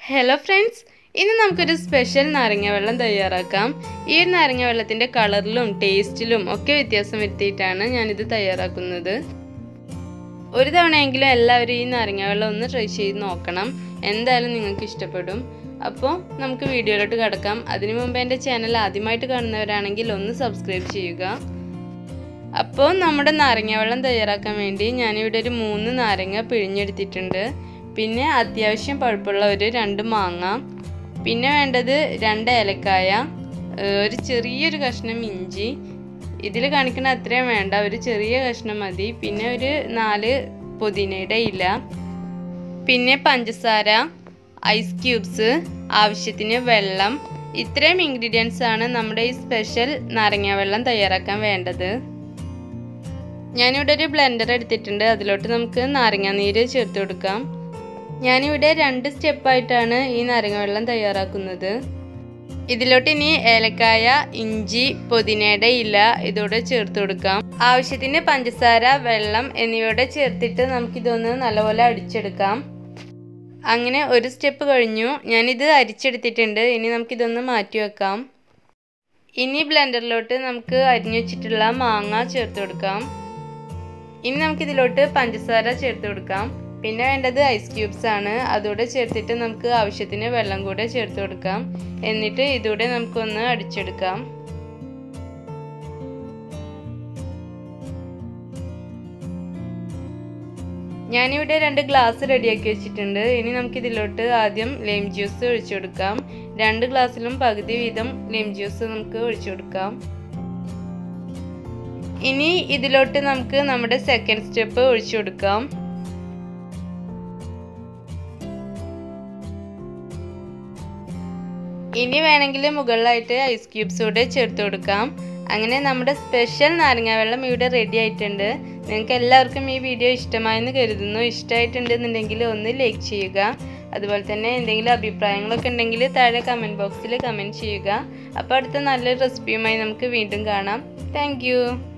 Hello friends, ഇന്ന് നമുക്കൊരു special നാരങ്ങ വെള്ളം തയ്യാറാക്കാം. ഈ ഒരു നാരങ്ങ വെള്ളത്തിൻ്റെ കളറിലും ടേസ്റ്റിലും ഒക്കെ വ്യത്യാസം വരുത്തിയിട്ടാണ് ഞാനിത് തയ്യാറാക്കുന്നത്. ഒരു തവണയെങ്കിലും എല്ലാവരും ഈ നാരങ്ങ വെള്ളം ഒന്ന് ട്രൈ ചെയ്ത് നോക്കണം. എന്തായാലും നിങ്ങൾക്ക് ഇഷ്ടപ്പെടും. അപ്പോൾ നമുക്ക് വീഡിയോയിലോട്ട് കിടക്കാം. അതിനു മുമ്പ് എൻ്റെ ചാനൽ ആദ്യമായിട്ട് കാണുന്നവരാണെങ്കിൽ ഒന്ന് സബ്സ്ക്രൈബ് ചെയ്യുക. അപ്പോൾ നമ്മുടെ നാരങ്ങ വെള്ളം തയ്യാറാക്കാൻ വേണ്ടി ഞാനിവിടെ ഒരു 3 നാരങ്ങ പിഴിഞ്ഞെടുത്തിട്ടുണ്ട്. പിന്നെ അത്യാവശ്യം പഴുപ്പുള്ള ഒരു 2 മാങ്ങ, പിന്നെ വേണ്ടത് 2 ഏലക്കായ, ഒരു ചെറിയൊരു കഷ്ണം ഇഞ്ചി, ഇതിൽ കാണിക്കുന്ന അത്രയും വേണ്ട, ഒരു ചെറിയ കഷ്ണം മതി, പിന്നെ ഒരു 4 പുതിനയുടെ ഇല, പിന്നെ പഞ്ചസാര, ഐസ് ക്യൂബ്സ്, ആവശ്യത്തിന് വെള്ളം. ഇത്രയും ഇൻഗ്രീഡിയൻസ് ആണ് നമ്മുടെ ഈ സ്പെഷ്യൽ നാരങ്ങ വെള്ളം തയ്യാറാക്കാൻ വേണ്ടത്. ഞാനിവിടെ ഒരു ബ്ലെൻഡർ എടുത്തിട്ടുണ്ട്. അതിലോട്ട് നമുക്ക് നാരങ്ങാനീര് ചേർത്ത് കൊടുക്കാം. ഞാനിവിടെ 2 സ്റ്റെപ്പായിട്ടാണ് ഈ നാരങ്ങ വെള്ളം തയ്യാറാക്കുന്നത്. ഇതിലോട്ട് ഇനി ഏലക്കായ, ഇഞ്ചി, പുതിനയുടെ ഇല ഇതോടെ ചേർത്ത് കൊടുക്കാം. ആവശ്യത്തിന് പഞ്ചസാര, വെള്ളം എന്നിവയോടെ ചേർത്തിട്ട് നമുക്കിതൊന്ന് നല്ലപോലെ അടിച്ചെടുക്കാം. അങ്ങനെ ഒരു സ്റ്റെപ്പ് കഴിഞ്ഞു. ഞാനിത് അരിച്ചെടുത്തിട്ടുണ്ട്. ഇനി നമുക്കിതൊന്ന് മാറ്റി വെക്കാം. ഇനി ബ്ലെൻഡറിലോട്ട് നമുക്ക് അരിഞ്ഞു വെച്ചിട്ടുള്ള മാങ്ങ ചേർത്ത് കൊടുക്കാം. ഇനി നമുക്കിതിലോട്ട് പഞ്ചസാര ചേർത്ത് കൊടുക്കാം. പിന്നെ വേണ്ടത് ഐസ് ക്യൂബ്സ് ആണ്. അതോടെ ചേർത്തിട്ട് നമുക്ക് ആവശ്യത്തിന് വെള്ളം കൂടെ ചേർത്ത് കൊടുക്കാം. എന്നിട്ട് ഇതോടെ നമുക്കൊന്ന് അടിച്ചെടുക്കാം. ഞാനിവിടെ 2 ഗ്ലാസ് റെഡിയാക്കി വെച്ചിട്ടുണ്ട്. ഇനി നമുക്കിതിലോട്ട് ആദ്യം ലൈം ജ്യൂസ് ഒഴിച്ചു കൊടുക്കാം. 2 ഗ്ലാസ്സിലും പകുതി വീതം ലൈം ജ്യൂസ് നമുക്ക് ഒഴിച്ചു കൊടുക്കാം. ഇനി ഇതിലോട്ട് നമുക്ക് നമ്മുടെ സെക്കൻഡ് സ്റ്റെപ്പ് ഒഴിച്ചു കൊടുക്കാം. ഇനി വേണമെങ്കിൽ മുകളിലായിട്ട് ഐസ് ക്യൂബ്സ് കൂടെ ചേർത്ത് കൊടുക്കാം. അങ്ങനെ നമ്മുടെ സ്പെഷ്യൽ നാരങ്ങ വെള്ളം ഇവിടെ റെഡി ആയിട്ടുണ്ട്. നിങ്ങൾക്ക് എല്ലാവർക്കും ഈ വീഡിയോ ഇഷ്ടമായെന്ന് കരുതുന്നു. ഇഷ്ടമായിട്ടുണ്ടെന്നുണ്ടെങ്കിൽ ഒന്ന് ലൈക്ക് ചെയ്യുക. അതുപോലെ തന്നെ എന്തെങ്കിലും അഭിപ്രായങ്ങളൊക്കെ ഉണ്ടെങ്കിൽ താഴെ കമൻറ്റ് ബോക്സിൽ കമൻറ്റ് ചെയ്യുക. അപ്പോൾ അടുത്ത നല്ലൊരു റെസിപ്പിയുമായി നമുക്ക് വീണ്ടും കാണാം. താങ്ക്